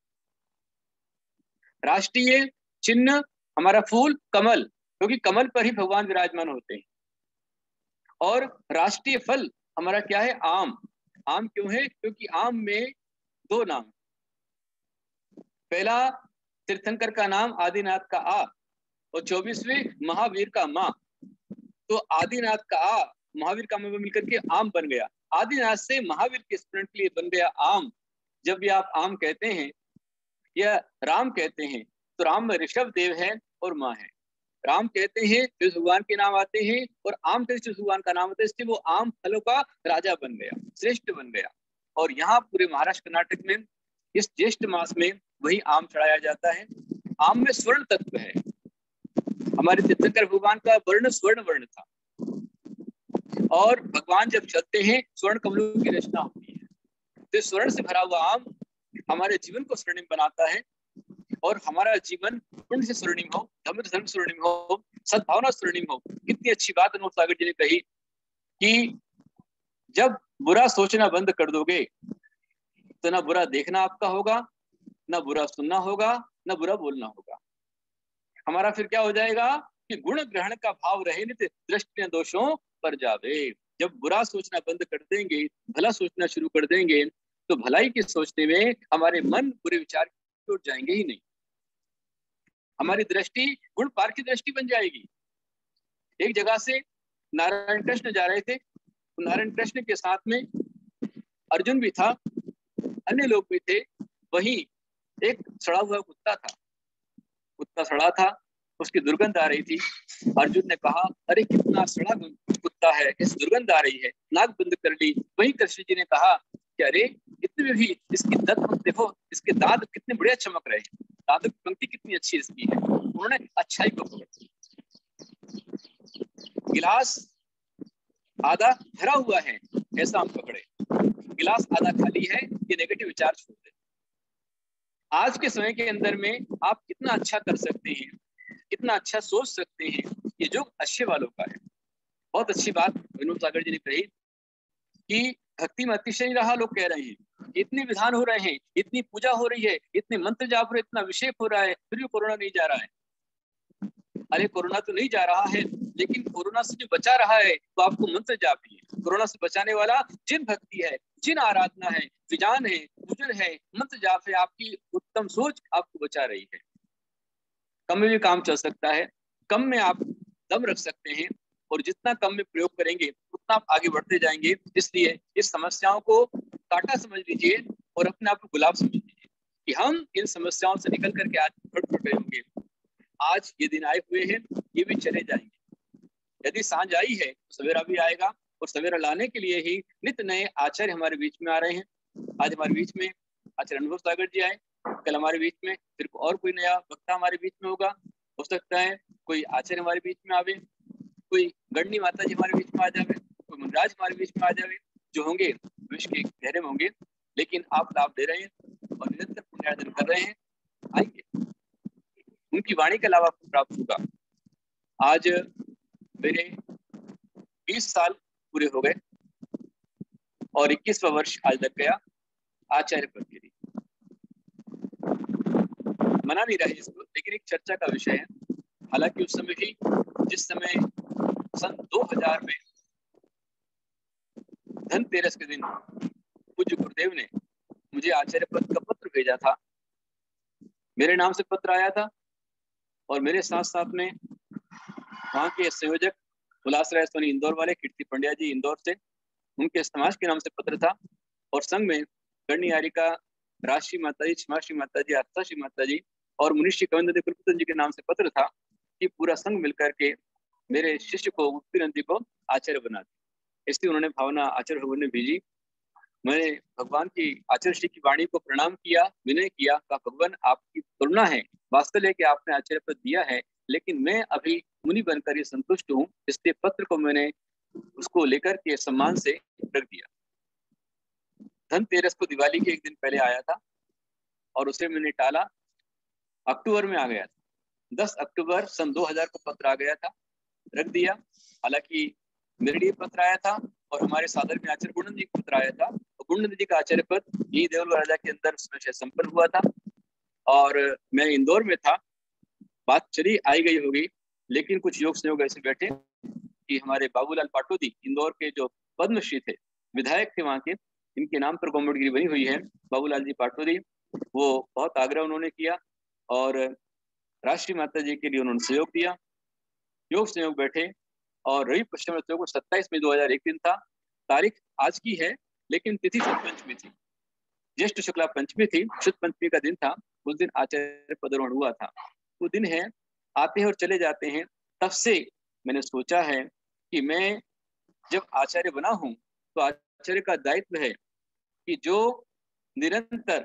राष्ट्रीय चिन्ह हमारा फूल कमल, क्योंकि कमल पर ही भगवान विराजमान होते हैं। और राष्ट्रीय फल हमारा क्या है? आम। आम क्यों है? क्योंकि आम में दो नाम, पहला तीर्थंकर का नाम आदिनाथ का आ, और 24वें महावीर का माँ। तो आदिनाथ का आ, महावीर का माँ मिलकर के आम बन गया। आदिनाथ से महावीर के स्मरण के लिए बन गया आम। जब भी आप आम कहते हैं या राम कहते हैं, तो राम में ऋषभ देव है और माँ है। राम कहते हैं तो भगवान के नाम आते हैं, और आम कहते भगवान का नाम आता है, इसलिए वो आम फलों का राजा बन गया, श्रेष्ठ बन गया। और यहाँ पूरे महाराष्ट्र कर्नाटक में इस ज्येष्ठ मास में वही आम चढ़ाया जाता है। आम में स्वर्ण तत्व है। हमारे तीर्थंकर भगवान का वर्ण स्वर्ण वर्ण था, और भगवान जब चलते हैं स्वर्ण कमलों की रचना होती है। तो स्वर्ण से भरा हुआ आम हमारे जीवन को स्वर्णिम बनाता है, और हमारा जीवन पुण्य से स्वर्णिम हो, धर्म स्वर्णिम हो, सद्भावना स्वर्णिम हो। कितनी अच्छी बात अनूप सागर जी ने कही कि जब बुरा सोचना बंद कर दोगे तो ना बुरा देखना आपका होगा, ना बुरा सुनना होगा, ना बुरा बोलना होगा। हमारा फिर क्या हो जाएगा कि गुण ग्रहण का भाव रहे नित्य, दृष्टि दोषों पर जावे। जब बुरा सोचना बंद कर देंगे, भला सोचना शुरू कर देंगे, तो भलाई की सोचने में हमारे मन बुरे विचार की ओर जाएंगे ही नहीं। हमारी दृष्टि गुण पार की दृष्टि बन जाएगी। एक जगह से नारायण कृष्ण जा रहे थे, तो नारायण कृष्ण के साथ में अर्जुन भी था, अन्य लोग भी थे। वहीं एक सड़ा हुआ कुत्ता था, कुत्ता सड़ा था, उसकी दुर्गंध आ रही थी। अर्जुन ने कहा, अरे कितना सड़ा कुत्ता है, इस दुर्गंध आ रही है, नाक बंद कर ली। वहीं कृष्ण जी ने कहा कि अरे इतने भी इसकी दांत देखो, इसके दांत कितने बढ़िया चमक रहे हैं, दांतों की पंक्ति कितनी अच्छी इसकी है। उन्होंने अच्छाई को पकड़ा। गिलास आधा भरा हुआ है ऐसा हम पकड़े, गिलास आधा खाली है ये नेगेटिव विचार छोड़ दे। आज के समय के अंदर में आप कितना अच्छा कर सकते हैं, कितना अच्छा सोच सकते हैं, ये जो अच्छे वालों का है। बहुत अच्छी बात विनोद सागर जी ने कही कि भक्ति में अतिशय रहा। लोग कह रहे हैं इतने विधान हो रहे हैं, इतनी पूजा हो रही है, इतने मंत्र जाप हो रहे, इतना अभिषेक हो रहा है, फिर भी कोरोना नहीं जा रहा है। अरे कोरोना तो नहीं जा रहा है, लेकिन कोरोना से जो बचा रहा है तो आपको मंत्र जाप ही है। कोरोना से बचाने वाला जिन भक्ति है, जिन आराधना है, विधान है, पूजन है, मंत्र जाप है, आपकी उत्तम सोच आपको बचा रही है। कम में भी काम चल सकता है, कम में आप दम रख सकते हैं, और जितना कम में प्रयोग करेंगे उतना आप आगे बढ़ते जाएंगे। इसलिए इस समस्याओं को कांटा समझ लीजिए और अपने आप को गुलाब समझ लीजिए कि हम इन समस्याओं से निकल करके आज फट रहे होंगे। आज ये दिन आए हुए हैं, ये भी चले जाएंगे। यदि सांझ आई है तो सवेरा भी आएगा, और सवेरा लाने के लिए ही नित्य नए आचार्य हमारे बीच में आ रहे हैं। आज हमारे बीच में आचार्य अनुभव सागर जी आए, कल हमारे बीच में फिर और कोई नया वक्ता हमारे बीच में होगा। हो सकता है कोई आचार्य हमारे बीच में आवे, कोई गणनी माता जी हमारे बीच में आ जावे, कोई मुनराज हमारे बीच में आ जावे। जो होंगे विश्व के गहरे में होंगे, लेकिन आप लाभ ले रहे हैं और निरंतर पुण्यार्जन कर रहे हैं। आइए, उनकी वाणी का लाभ आपको प्राप्त होगा। आज मेरे 20 साल पूरे हो गए और 21वां वर्ष आज लग गया आचार्य पद के लिए। मना नहीं रहा इसको, लेकिन एक चर्चा का विषय है। हालांकि उस समय भी जिस समय सन 2000 में धनतेरस के दिन पूज्य गुरुदेव ने मुझे आचार्य पद का पत्र भेजा था। मेरे नाम से पत्र आया था और मेरे साथ साथ में वहाँ के संयोजक उल्लासराय सोनी इंदौर वाले कीर्ति पंड्या जी इंदौर से, उनके समाज के नाम से पत्र था। और संघ में कर्णियारिका राशि माता जी, क्षमाश्री माता जी, आस्थाश्री माता जी और मुनिश्री कविंद्र कृपतन जी के नाम से पत्र था कि पूरा संघ मिलकर के मेरे शिष्य को मुक्तिनंद जी को आचार्य बना दिया। इसलिए उन्होंने भावना आचार्य भवन में भेजी। मैंने भगवान की आचार्य श्री की वाणी को प्रणाम किया, विनय किया, कहा भगवान आपकी करुणा है, वास्तव है कि आपने आचार्य पद दिया है, लेकिन मैं अभी मुनि बनकर ये संतुष्ट हूँ, इसलिए पत्र को मैंने उसको लेकर के सम्मान से रख दिया। धनतेरस को दिवाली के एक दिन पहले आया था और उसे मैंने टाला, अक्टूबर में आ गया था। 10 अक्टूबर सन 2000 को पत्र आ गया था, रख दिया। हालांकि मेरे लिए पत्र आया था और हमारे सादर में आचार्य गुणनंद जी का पत्र आया था। तो गुणनंद जी का आचार्य पद यही देवल राजा के अंदर उसमें से संपन्न हुआ था और मैं इंदौर में था। बात चली आई गई होगी, लेकिन कुछ योग संयोग ऐसे बैठे कि हमारे बाबूलाल पाटोदी इंदौर के जो पद्मश्री थे, विधायक थे वहाँ के, इनके नाम पर गवर्नमेंट गिरी बनी हुई है, बाबूलाल जी पाटोदी, वो बहुत आग्रह उन्होंने किया और राष्ट्रीय माता जी के लिए उन्होंने सहयोग दिया। योग संयोग बैठे और रवि पश्चिम को 27 मई 2001 दिन था। तारीख आज की है, लेकिन तिथि शुक्ल पंचमी थी, ज्येष्ठ शुक्ला पंचमी थी, शुद्ध पंचमी का दिन था। उस दिन आचार्य पदारोहण हुआ था। वो दिन है, आते हैं और चले जाते हैं। तब से मैंने सोचा है कि मैं जब आचार्य बना हूं तो आचार्य का दायित्व है कि जो निरंतर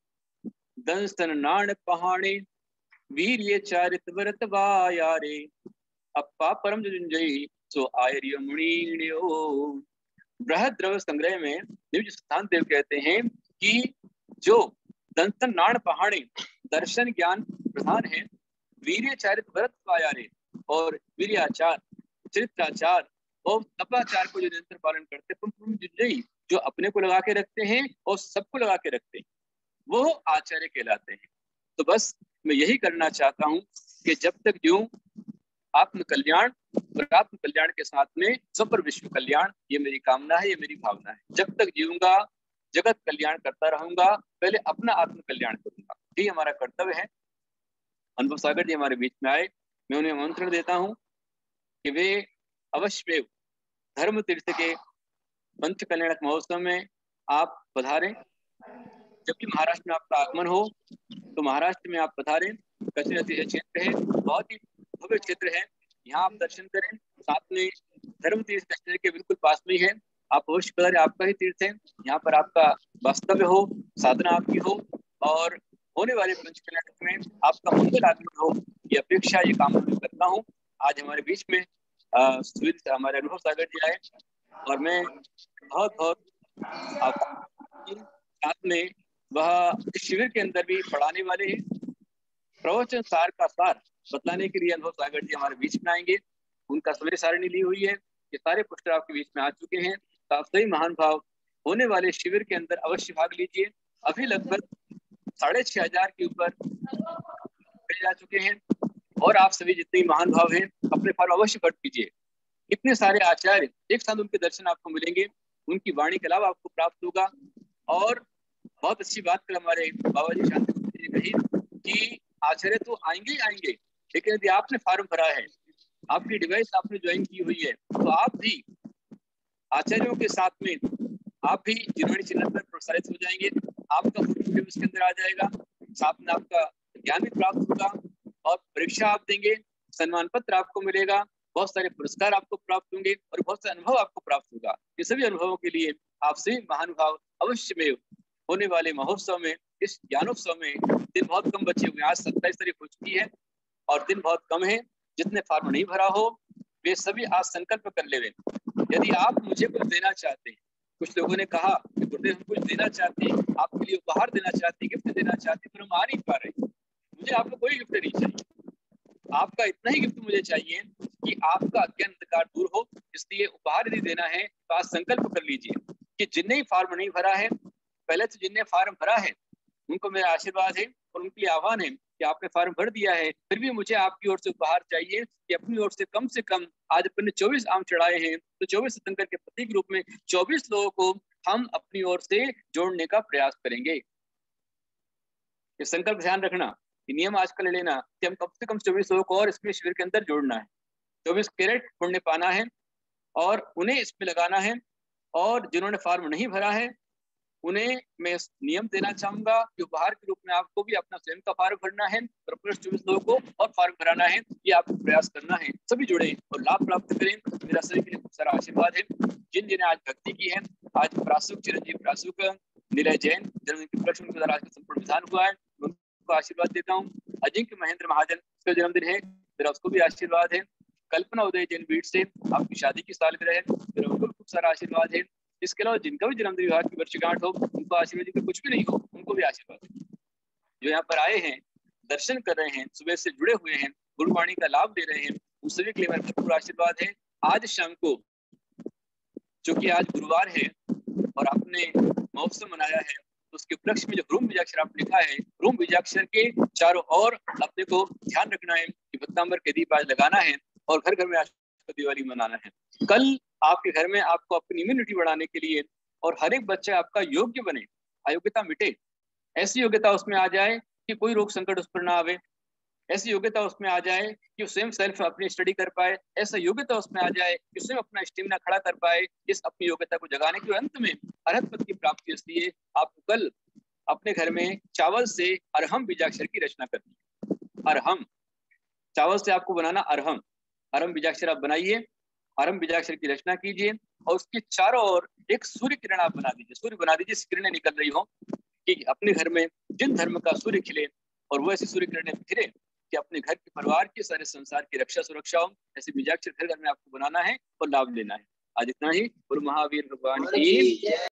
दंस्तन नाण पहाड़े वीर्य चारित व्रत वायारे अप्पा परम जुंजयी सो आयर्य मुनिण्यो। बृहद द्रव्य संग्रह में निज स्थान देव कहते हैं कि जो दंस्तन नाण पहाड़े दर्शन ज्ञान प्रधान है, वीर्य चारित व्रत वायारे और वीर्याचार, चरित्राचार और तपाचार को जो निरंतर पालन करते हैं, जो अपने को लगा के रखते हैं और सबको लगा के रखते हैं, वो आचार्य कहलाते हैं। तो बस मैं यही करना चाहता हूँ कि जब तक जीऊं आत्म कल्याण और आत्म कल्याण के साथ में सब विश्व कल्याण, ये मेरी कामना है, ये मेरी भावना है। जब तक जीऊंगा जगत कल्याण करता रहूंगा, पहले अपना आत्म कल्याण करूंगा, यही हमारा कर्तव्य है। अनुभव सागर जी हमारे बीच में आए, मैं उन्हें आमंत्रण देता हूँ कि वे अवश्य धर्म तीर्थ के पंच कल्याणक महोत्सव में आप पधारें। जब भी महाराष्ट्र में आपका आगमन हो तो महाराष्ट्र में आप पधारें। कचरी क्षेत्र है, बहुत ही भव्य क्षेत्र है, यहाँ आप दर्शन करें। साथ में धर्म तीर्थ कचरी के बिल्कुल पास में ही है, आप अवश्य पधारें, आपका ही तीर्थ है। यहाँ पर आपका वास्तव्य हो, साधना आपकी हो और होने वाले पंच कल्याणक में आपका मंगल आगमन हो, ये अपेक्षा, ये कामना मैं करता हूँ। आज हमारे बीच में हमारे अनुभव सागर जी आए और मैं बहुत बहुत साथ में वह इस शिविर के अंदर भी पढ़ाने वाले हैं। प्रवचन सार का सार बतलाने के लिए अनुभव सागर जी हमारे बीच में आएंगे। उनका समय सारणी ली हुई है, ये सारे पुस्तक आपके बीच में आ चुके हैं। तो आप सही महान भाव होने वाले शिविर के अंदर अवश्य भाग लीजिए। अभी लगभग 6500 के ऊपर जा चुके हैं और आप सभी जितने महान भाव हैं अपने फॉर्म अवश्य भर कीजिए। इतने सारे आचार्य एक साथ उनके दर्शन आपको मिलेंगे, उनकी वाणी के अलावा आपको प्राप्त होगा। और बहुत अच्छी बात कर हमारे बाबा जी शांति जी ने कही कि आचार्य तो आएंगे ही आएंगे, लेकिन यदि आपने फॉर्म भरा है, आपकी डिवाइस आपने ज्वाइन की हुई है, तो आप भी आचार्यों के साथ में आप भी जीवनी चैनल पर प्रसारित हो जाएंगे। आपका फोटो उसके अंदर आ जाएगा, साथ में आपका ज्ञान भी प्राप्त होगा और परीक्षा आप देंगे, सम्मान पत्र आपको मिलेगा, बहुत सारे पुरस्कार आपको प्राप्त होंगे और बहुत सारे अनुभव आपको प्राप्त होगा। ये सभी अनुभवों के लिए आप सभी महानुभाव अवश्य में होने वाले महोत्सव में, इस ज्ञानोत्सव में, दिन बहुत कम बचे हुए, आज 27 तारीख हो चुकी है और दिन बहुत कम है। जितने फॉर्म नहीं भरा हो वे सभी आज संकल्प कर ले। यदि आप मुझे कुछ देना चाहते हैं, कुछ लोगों ने कहा कि गुरुदेव हम कुछ देना चाहते हैं, आपके लिए उपहार देना चाहते हैं, गिफ्ट देना चाहते हैं, पर हम आ नहीं पा रहे। मुझे आपको कोई गिफ्ट नहीं चाहिए, आपका इतना ही गिफ्ट मुझे चाहिए कि आपका अज्ञान अंधकार दूर हो। इसलिए उपहार यदि देना है तो आज संकल्प कर लीजिए कि जिनने ही फॉर्म नहीं भरा है, पहले तो जिनने फॉर्म भरा है उनको मेरा आशीर्वाद है और उनके लिए आह्वान है कि आपने फॉर्म भर दिया है, फिर भी मुझे आपकी ओर से उपहार चाहिए कि अपनी ओर से कम आज अपन ने 24 आम चढ़ाए हैं, तो 24 सितंबर के प्रतीक रूप में 24 लोगों को हम अपनी ओर से जोड़ने का प्रयास करेंगे। ये संकल्प ध्यान रखना, कि नियम आज का ले लेना कि हम कम से कम 24 लोगों को और इसमें शिविर के अंदर जोड़ना है। 24 कैरेट पुण्य पाना है और उन्हें इसमें लगाना है। और जिन्होंने फॉर्म नहीं भरा है उन्हें मैं नियम देना चाहूंगा कि उपहार के रूप में आपको भी अपना स्वयं का फॉर्म भरना है और अपने 24 लोगों को और फॉर्म भराना है। ये आपको प्रयास करना है। सभी जुड़े और लाभ प्राप्त करें। मेरा सभी के लिए बहुत सारा आशीर्वाद है। जिन जिन्हें आज भक्ति की है, आज प्रासुक चिरंजीव प्रासुक निलय जैन जन्मदिन के उपलक्ष्य में आज का संपूर्ण विधान हुआ है, उनको आशीर्वाद देता हूँ। अजिंक्य महेंद्र महाजन का जन्मदिन है, मेरा उसको भी आशीर्वाद है। कल्पना उदय जैन बीट से आपकी शादी की सालगिरह है, मेरा उनको खूब सारा आशीर्वाद है। इसके अलावा जिनका भी जन्मदिन विवाह की वर्षगांठ हो उनको आशीर्वाद, जिनका कुछ भी नहीं हो उनको भी आशीर्वाद। जो यहाँ पर आए हैं, दर्शन कर रहे हैं, सुबह से जुड़े हुए हैं, गुरुवाणी का लाभ ले रहे हैं, उन सभी के लिए मेरा भरपूर आशीर्वाद है। आज शाम को चूंकि आज गुरुवार है और आपने महोत्सव मनाया है, तो उसके उपलक्ष्य में जो रूम बीजाक्षर आप लिखा है, रूम बीजाक्षर के चारों ओर अपने को ध्यान रखना है कि पत्तांबर के दीप आज लगाना है और घर घर में आज दिवाली मनाना है। कल आपके घर में आपको अपनी इम्यूनिटी बढ़ाने के लिए और हर एक बच्चा आपका योग्य बने, अयोग्यता मिटे, ऐसी योग्यता उसमें आ जाए कि कोई रोग संकट उस पर ना आवे, ऐसी योग्यता उसमें आ जाए कि स्वयं सेल्फ अपनी स्टडी कर पाए, ऐसा योग्यता उसमें आ जाए कि स्वयं अपना स्टेमिना खड़ा कर पाए। इस अपनी योग्यता को जगाने के अंत में अरहत पद की प्राप्ति इसलिए आपको कल अपने घर में चावल से अरहम बीजाक्षर की रचना करनी है। अरहम चावल से आपको बनाना अरहम बीजाक्षर आप बनाइए, अरहम बीजाक्षर की रचना कीजिए और उसके चारों ओर एक सूर्य किरण आप बना दीजिए। सूर्य बना दीजिए, किरणें निकल रही हो कि अपने घर में जिन धर्म का सूर्य खिले और वो ऐसी सूर्य किरणें बिखरे कि अपने घर के परिवार के सारे संसार की रक्षा सुरक्षा हो। ऐसे बीजाक्षर घर घर में आपको बनाना है और लाभ लेना है। आज इतना ही। गुरु महावीर भगवान की